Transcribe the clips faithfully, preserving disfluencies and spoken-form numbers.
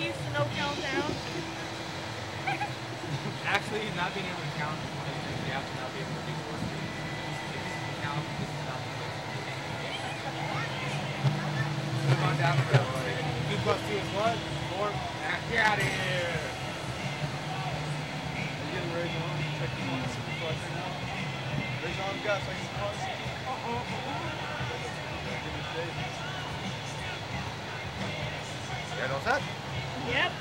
he used to know countdown. Actually, not being able to count is one of the things you have to not be able to do for it. If you can count, this is not the place to be. Move on down the road, buddy. Two plus two is what? Four? Ah, get out of here! Are you getting ready on? Check the one super right now. Raise on gas, like it's fun. You guys all set? Yep.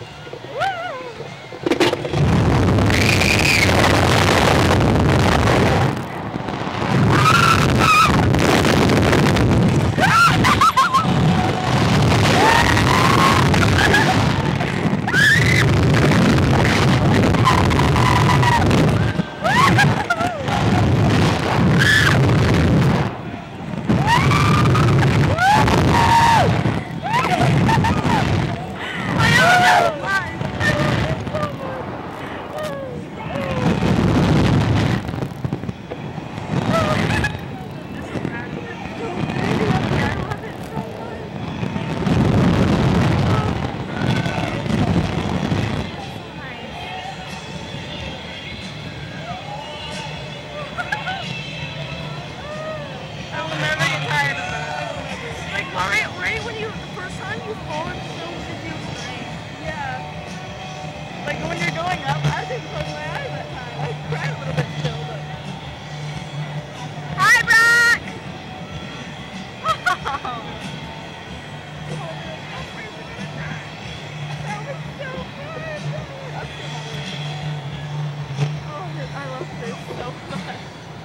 Right, right when you, the first time you fall, it's so confusing. Yeah. Like when you're going up, I didn't close my eyes that time. I cried a little bit still, but. Hi, Brock! Oh. That was so good. Oh, I love this so much.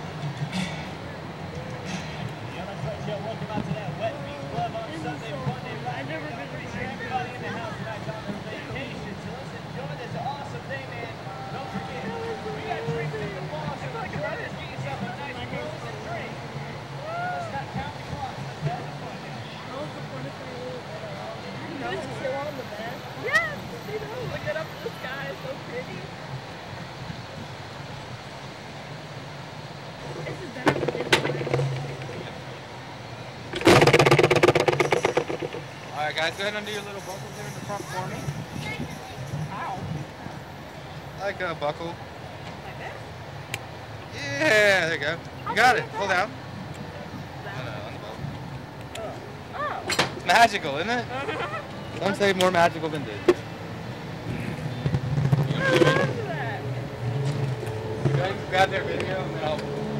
Welcome out to that Wet Beat Club on Sunday, Monday, I've never been to everybody in the house tonight's on their vacation, so let's enjoy this awesome day, man. Don't forget, we got drinks in the bar, so look around and get yourself a nice frozen drink. Let's not count the clock. Let's have the fun now. Is it still on the bed? Yes! You know, looking up at the sky is so pretty. This is better than this one. Alright guys, go ahead and undo your little buckles there in the front for me. Ow. Like a buckle. Like this? Yeah, there you go. You got it. Pull down. That? No, no, on the buckle. Oh. It's magical, isn't it? Some say more magical than this. I love that. Go ahead and grab their video and I'll